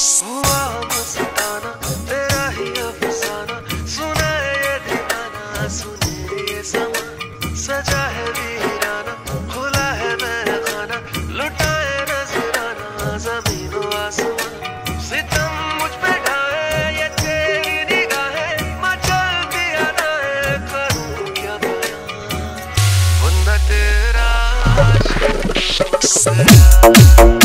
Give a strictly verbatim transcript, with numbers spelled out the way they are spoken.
हुआ मस्ताना तेरा ही अफसाना, सुना है ये दीवाना, सुने ये समा, सजा है वीराना, खुला है महखाना, लुटा है नजराना जमीन व आसमां। सितम मुझ पे ढाए ये तेरी निगाहें, मचलती अदाएं, करूं क्या बयां, बंदा तेरा आशिक तेरा।